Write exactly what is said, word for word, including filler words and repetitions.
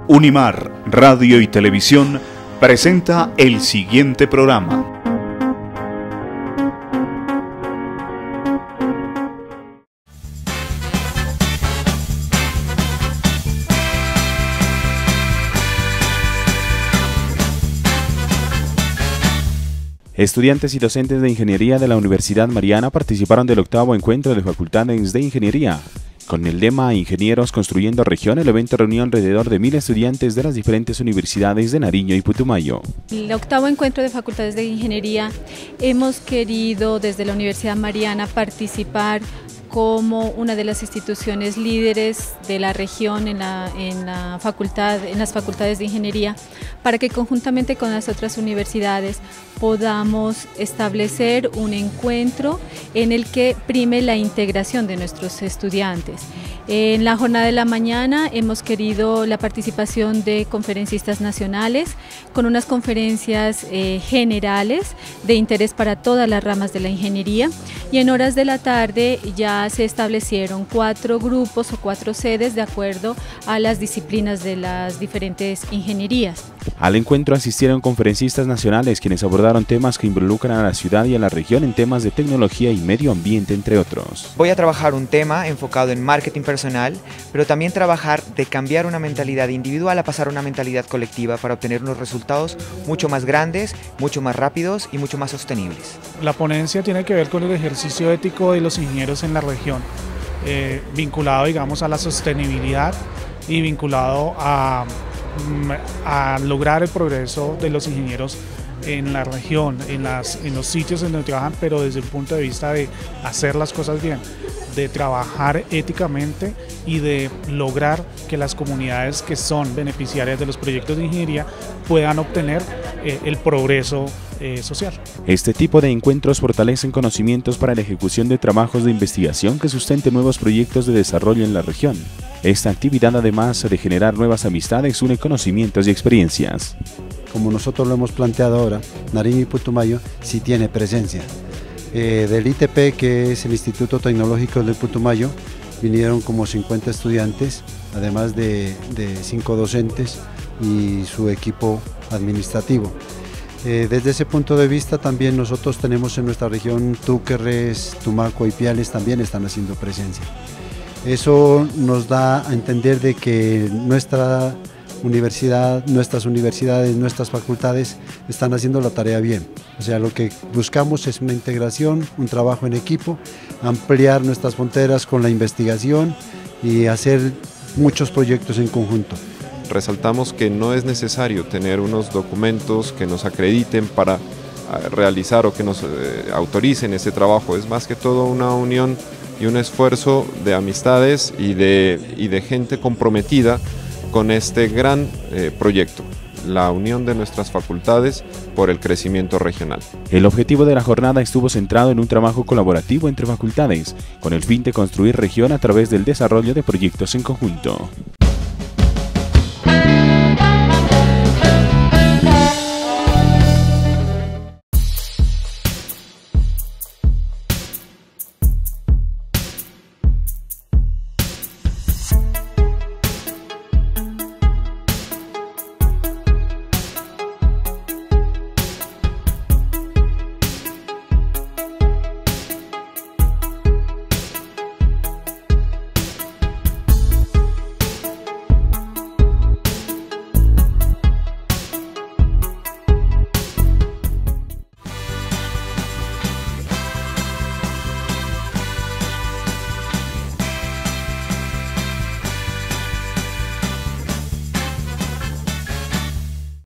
Unimar Radio y Televisión presenta el siguiente programa. Estudiantes y docentes de Ingeniería de la Universidad Mariana participaron del octavo encuentro de facultades de Ingeniería. Con el lema Ingenieros Construyendo Región, el evento reunió alrededor de mil estudiantes de las diferentes universidades de Nariño y Putumayo. El octavo encuentro de facultades de Ingeniería hemos querido desde la Universidad Mariana participar como una de las instituciones líderes de la región en, la, en, la facultad, en las facultades de ingeniería, para que conjuntamente con las otras universidades podamos establecer un encuentro en el que prime la integración de nuestros estudiantes. En la jornada de la mañana hemos querido la participación de conferencistas nacionales con unas conferencias eh, generales de interés para todas las ramas de la ingeniería, y en horas de la tarde ya se establecieron cuatro grupos o cuatro sedes de acuerdo a las disciplinas de las diferentes ingenierías. Al encuentro asistieron conferencistas nacionales quienes abordaron temas que involucran a la ciudad y a la región en temas de tecnología y medio ambiente, entre otros. Voy a trabajar un tema enfocado en marketing personal, pero también trabajar de cambiar una mentalidad individual a pasar a una mentalidad colectiva para obtener unos resultados mucho más grandes, mucho más rápidos y mucho más sostenibles. La ponencia tiene que ver con el ejercicio ético de los ingenieros en la región, eh, vinculado, digamos, a la sostenibilidad y vinculado a a lograr el progreso de los ingenieros en la región, en, las, en los sitios en donde trabajan, pero desde el punto de vista de hacer las cosas bien, de trabajar éticamente y de lograr que las comunidades que son beneficiarias de los proyectos de ingeniería puedan obtener eh, el progreso eh, social. Este tipo de encuentros fortalecen conocimientos para la ejecución de trabajos de investigación que sustenten nuevos proyectos de desarrollo en la región. Esta actividad, además de generar nuevas amistades, une conocimientos y experiencias. Como nosotros lo hemos planteado ahora, Nariño y Putumayo sí tiene presencia. Eh, del I T P, que es el Instituto Tecnológico de Putumayo, vinieron como cincuenta estudiantes, además de, de cinco docentes y su equipo administrativo. Eh, desde ese punto de vista también nosotros tenemos en nuestra región Túquerres, Tumaco y Piales también están haciendo presencia. Eso nos da a entender de que nuestra universidad, nuestras universidades, nuestras facultades están haciendo la tarea bien. O sea, lo que buscamos es una integración, un trabajo en equipo, ampliar nuestras fronteras con la investigación y hacer muchos proyectos en conjunto. Resaltamos que no es necesario tener unos documentos que nos acrediten para realizar o que nos eh, autoricen ese trabajo. Es más que todo una unión y un esfuerzo de amistades y de, y de gente comprometida con este gran eh, proyecto, la unión de nuestras facultades por el crecimiento regional. El objetivo de la jornada estuvo centrado en un trabajo colaborativo entre facultades, con el fin de construir región a través del desarrollo de proyectos en conjunto.